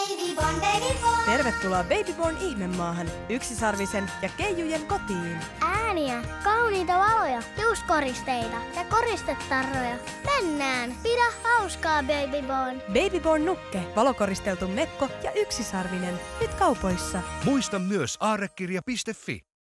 Baby Born. Tervetuloa Baby Born ihmemaahan, yksisarvisen ja keijujen kotiin. Ääniä, kauniita valoja, hiuskoristeita ja koristetarroja. Mennään, pidä hauskaa Baby Born. Baby Born nukke, valokoristeltu mekko ja yksisarvinen. Nyt kaupoissa. Muista myös aarrekirja.fi.